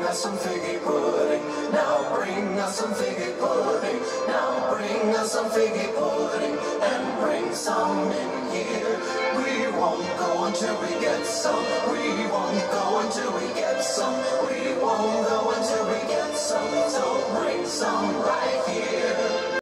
us some figgy pudding. Now bring us some figgy pudding. Now bring us some figgy pudding. And bring some in here. We won't go until we get some.